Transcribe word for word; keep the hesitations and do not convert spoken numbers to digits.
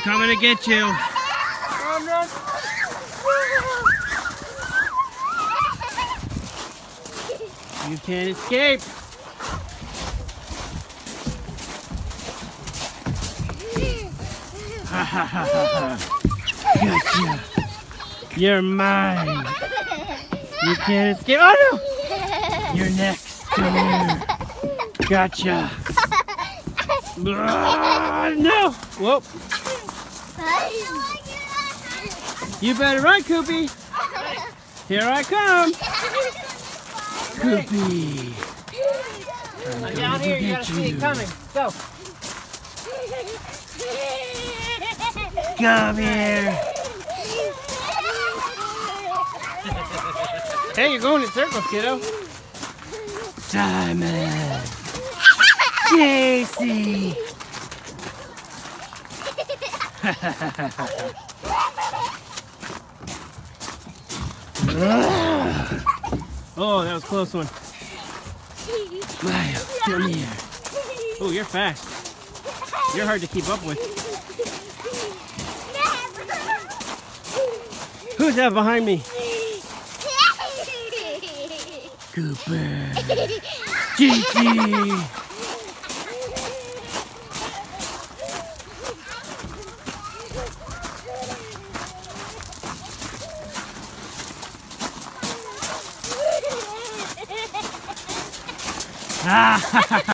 coming to get you. You can't escape. Ha ha ha ha. Gotcha. You're mine. You can't escape. Oh no! You're next. Come here. Gotcha. Uh, no! Whoop. You better run, Koopy. Here I come. Koopy. I'm down here, you gotta see it coming. Go. Come here. Hey, you're going in circles, kiddo. Simon. J C. Oh, that was a close one. Miles, come here. Oh, you're fast. You're hard to keep up with. Who's that behind me? Cooper. J C. Ah!